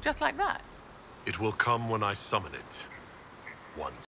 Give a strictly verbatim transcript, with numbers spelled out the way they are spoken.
Just like that. It will come when I summon it. Once.